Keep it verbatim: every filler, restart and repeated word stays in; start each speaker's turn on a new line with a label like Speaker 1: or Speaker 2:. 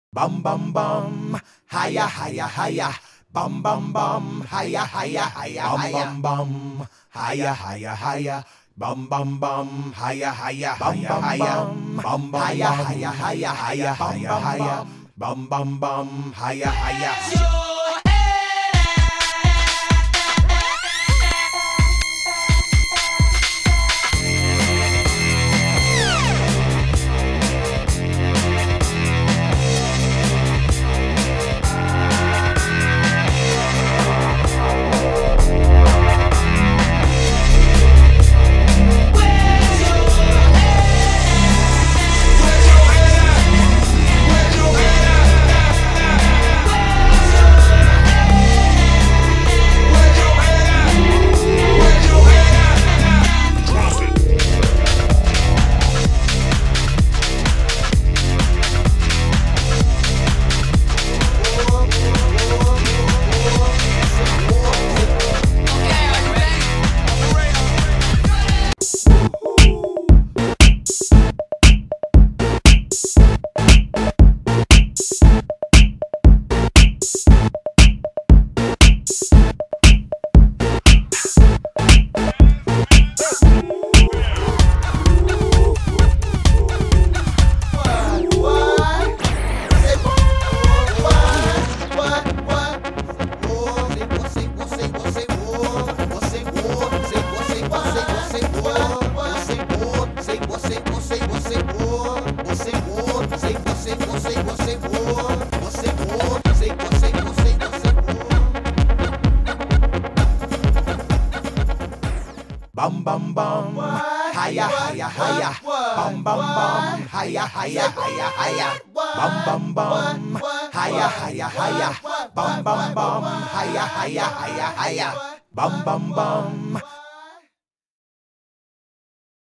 Speaker 1: Bum bum bum, hiya hiya hiya. Bum bum bum, hiya hiya hiya. Bum bum bum, hiya hiya hiya. Bum bum bum, hiya hiya hiya hiya. Bum bum hiya hiya hiya hiya hiya hiya. Bum bum bum, hiya hiya. Bum bum bum, hiya hiya hiya. Bum bum bum, hiya hiya hiya hiya. Bum bum bum, hiya hiya hiya. Bum bum bum, hiya hiya hiya hiya. Bum bum bum.